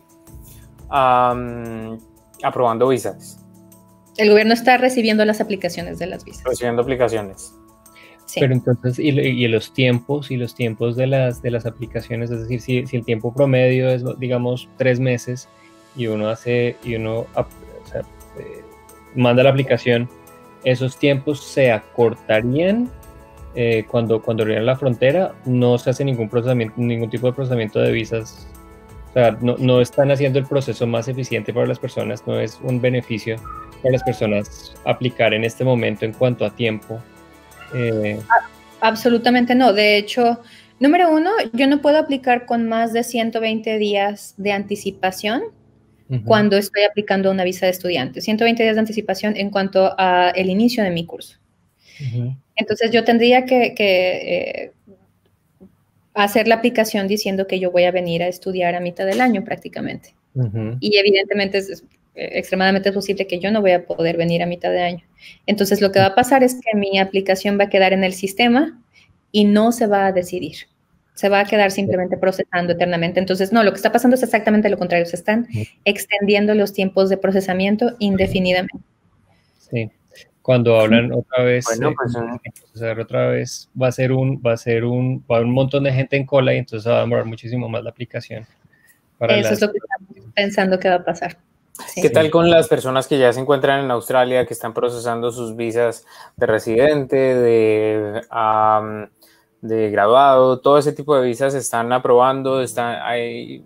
um, aprobando visas. El gobierno está recibiendo las aplicaciones de las visas. Recibiendo aplicaciones. Sí. Pero entonces, y, y los tiempos, y los tiempos de las, de las aplicaciones, es decir, si, si el tiempo promedio es, digamos, tres meses, y uno hace, y uno o sea, eh, manda la aplicación, ¿esos tiempos se acortarían eh, cuando, cuando abran la frontera? No se hace ningún procesamiento, ningún tipo de procesamiento de visas. O sea, no, no están haciendo el proceso más eficiente para las personas, no es un beneficio para las personas aplicar en este momento en cuanto a tiempo. Eh, Absolutamente no. De hecho, número uno, yo no puedo aplicar con más de ciento veinte días de anticipación uh-huh. cuando estoy aplicando una visa de estudiante. ciento veinte días de anticipación en cuanto a el inicio de mi curso. Uh-huh. Entonces, yo tendría que, que eh, hacer la aplicación diciendo que yo voy a venir a estudiar a mitad del año prácticamente. Uh-huh. Y evidentemente es, es extremadamente posible que yo no voy a poder venir a mitad de año. Entonces, lo que va a pasar es que mi aplicación va a quedar en el sistema y no se va a decidir. Se va a quedar simplemente procesando eternamente. Entonces, no, lo que está pasando es exactamente lo contrario. Se están extendiendo los tiempos de procesamiento indefinidamente. Sí. Cuando hablan otra vez, bueno, eh, pues, procesar otra vez, va a ser un, va a ser un, va a haber un montón de gente en cola y entonces va a demorar muchísimo más la aplicación. Para Eso las... es lo que estamos pensando que va a pasar. Sí. ¿Qué tal con las personas que ya se encuentran en Australia, que están procesando sus visas de residente, de, um, de graduado? Todo ese tipo de visas se están aprobando, están, hay,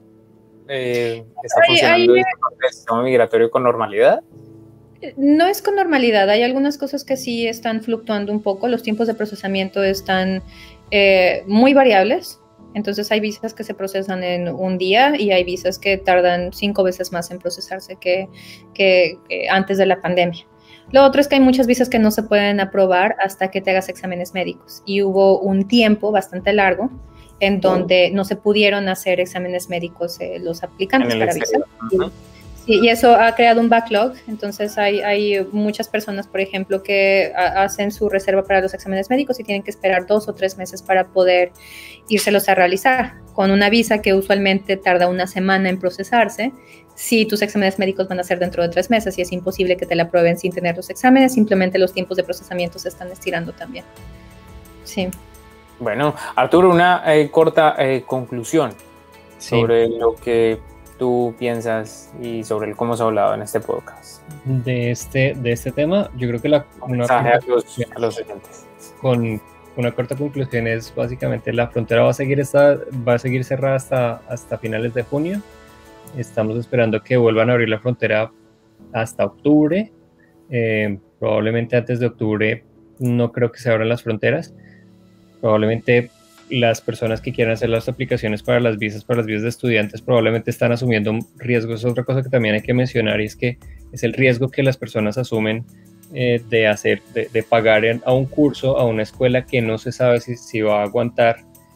eh, ¿está funcionando el sistema migratorio con normalidad? No es con normalidad, hay algunas cosas que sí están fluctuando un poco, los tiempos de procesamiento están eh, muy variables. Entonces hay visas que se procesan en un día y hay visas que tardan cinco veces más en procesarse que, que, que antes de la pandemia. Lo otro es que hay muchas visas que no se pueden aprobar hasta que te hagas exámenes médicos. Y hubo un tiempo bastante largo en donde no se pudieron hacer exámenes médicos eh, los aplicantes para visa. Uh-huh. Sí, y eso ha creado un backlog, entonces hay, hay muchas personas, por ejemplo, que a, hacen su reserva para los exámenes médicos y tienen que esperar dos o tres meses para poder írselos a realizar, con una visa que usualmente tarda una semana en procesarse. Si tus exámenes médicos van a ser dentro de tres meses y es imposible que te la aprueben sin tener los exámenes, simplemente los tiempos de procesamiento se están estirando también. Sí. Bueno, Arturo, una eh, corta eh, conclusión sí. sobre lo que tú piensas y sobre el cómo se ha hablado en este podcast. De este, de este tema, yo creo que la, una a los, a los oyentes. Con una corta conclusión es básicamente la frontera va a seguir, esta, va a seguir cerrada hasta, hasta finales de junio. Estamos esperando que vuelvan a abrir la frontera hasta octubre. Eh, probablemente antes de octubre no creo que se abran las fronteras. Probablemente las personas que quieran hacer las aplicaciones para las visas, para las visas de estudiantes, probablemente están asumiendo riesgos. Es otra cosa que también hay que mencionar y es que es el riesgo que las personas asumen eh, de hacer, de, de pagar en, a un curso, a una escuela que no se sabe si, si va a aguantar,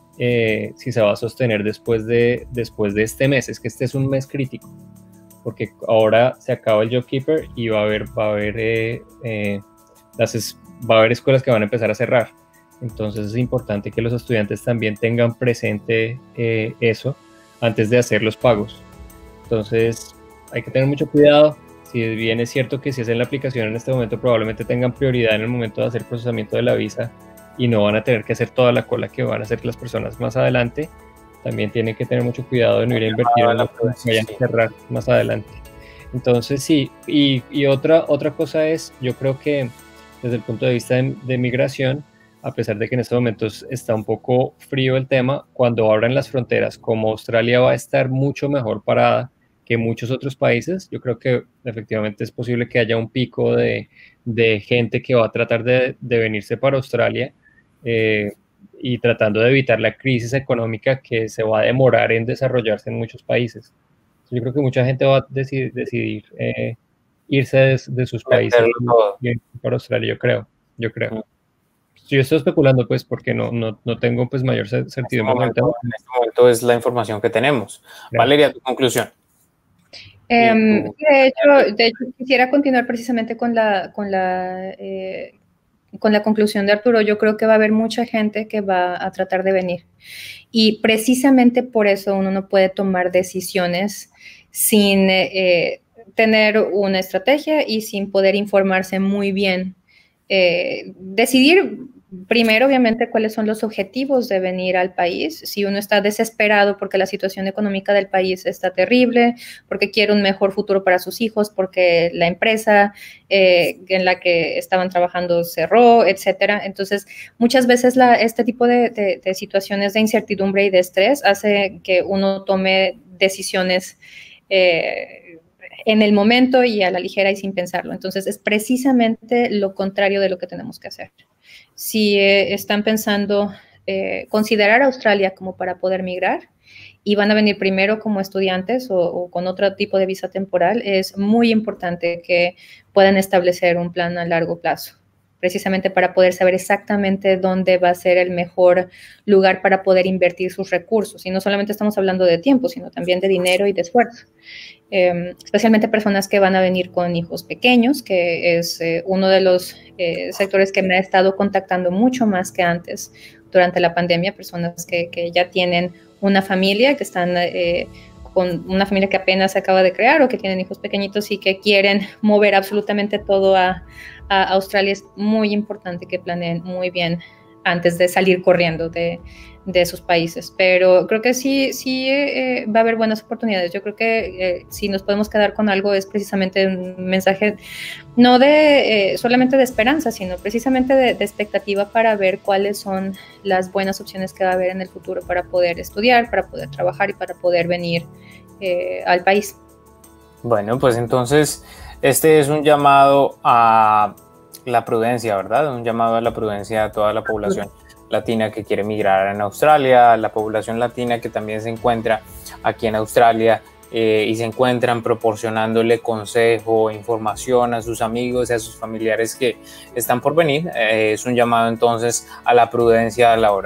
eh, si se va a sostener después de, después de este mes. Es que este es un mes crítico, porque ahora se acaba el JobKeeper y va a haber, va a haber, eh, eh, las, va a haber escuelas que van a empezar a cerrar. Entonces es importante que los estudiantes también tengan presente eh, eso antes de hacer los pagos. Entonces hay que tener mucho cuidado. Si bien es cierto que si hacen la aplicación en este momento probablemente tengan prioridad en el momento de hacer procesamiento de la visa y no van a tener que hacer toda la cola que van a hacer las personas más adelante, también tienen que tener mucho cuidado de no ir a invertir en lo que vayan a cerrar más adelante. Entonces sí, y, y otra, otra cosa es, yo creo que desde el punto de vista de, de migración, a pesar de que en estos momentos está un poco frío el tema, cuando abran las fronteras, como Australia va a estar mucho mejor parada que muchos otros países, yo creo que efectivamente es posible que haya un pico de, de gente que va a tratar de, de venirse para Australia eh, y tratando de evitar la crisis económica que se va a demorar en desarrollarse en muchos países. Yo creo que mucha gente va a decidir, decidir eh, irse de, de sus países para Australia, yo creo, yo creo. Yo estoy especulando, pues, porque no, no, no tengo pues mayor certidumbre. En este momento, en este momento es la información que tenemos. Gracias. Valeria, tu conclusión. Eh, de, hecho, de hecho, quisiera continuar precisamente con la, con, la, eh, con la conclusión de Arturo. Yo creo que va a haber mucha gente que va a tratar de venir. Y precisamente por eso uno no puede tomar decisiones sin eh, tener una estrategia y sin poder informarse muy bien. Eh, decidir primero, obviamente, cuáles son los objetivos de venir al país. Si uno está desesperado porque la situación económica del país está terrible, porque quiere un mejor futuro para sus hijos, porque la empresa eh, en la que estaban trabajando cerró, etcétera. Entonces, muchas veces la, este tipo de, de, de situaciones de incertidumbre y de estrés hace que uno tome decisiones eh, en el momento y a la ligera y sin pensarlo. Entonces, es precisamente lo contrario de lo que tenemos que hacer. Si eh, están pensando eh, considerar a Australia como para poder migrar y van a venir primero como estudiantes o, o con otro tipo de visa temporal, es muy importante que puedan establecer un plan a largo plazo, precisamente para poder saber exactamente dónde va a ser el mejor lugar para poder invertir sus recursos. Y no solamente estamos hablando de tiempo, sino también de dinero y de esfuerzo. Eh, especialmente personas que van a venir con hijos pequeños, que es eh, uno de los eh, sectores que me ha estado contactando mucho más que antes durante la pandemia, personas que, que ya tienen una familia, que están eh, con una familia que apenas se acaba de crear o que tienen hijos pequeñitos y que quieren mover absolutamente todo a, a Australia. Es muy importante que planeen muy bien antes de salir corriendo de, de sus países, pero creo que sí, sí eh, va a haber buenas oportunidades. Yo creo que eh, si nos podemos quedar con algo es precisamente un mensaje no de eh, solamente de esperanza, sino precisamente de, de expectativa para ver cuáles son las buenas opciones que va a haber en el futuro para poder estudiar, para poder trabajar y para poder venir eh, al país. Bueno, pues entonces este es un llamado a la prudencia, ¿verdad? Un llamado a la prudencia a toda la población latina que quiere migrar en Australia, la población latina que también se encuentra aquí en Australia eh, y se encuentran proporcionándole consejo, información a sus amigos y a sus familiares que están por venir. Eh, es un llamado entonces a la prudencia a la hora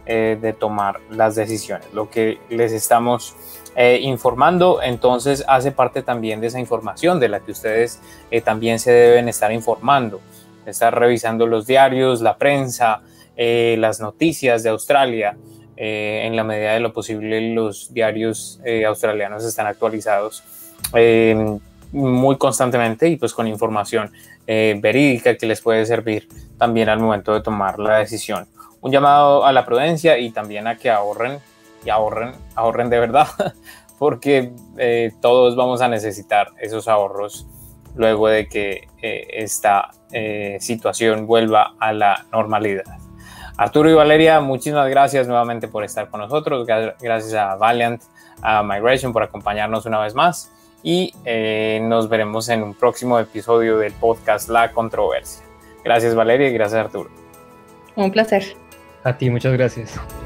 eh, de tomar las decisiones. Lo que les estamos eh, informando entonces hace parte también de esa información de la que ustedes eh, también se deben estar informando, estar revisando los diarios, la prensa, eh, las noticias de Australia. Eh, en la medida de lo posible los diarios eh, australianos están actualizados eh, muy constantemente y pues con información eh, verídica que les puede servir también al momento de tomar la decisión. Un llamado a la prudencia y también a que ahorren y ahorren, ahorren de verdad, porque eh, todos vamos a necesitar esos ahorros luego de que eh, esta eh, situación vuelva a la normalidad. Arturo y Valeria, muchísimas gracias nuevamente por estar con nosotros. Gracias a Valiant, a Migration por acompañarnos una vez más. Y eh, nos veremos en un próximo episodio del podcast La Controversia. Gracias Valeria y gracias Arturo. Un placer. A ti, muchas gracias.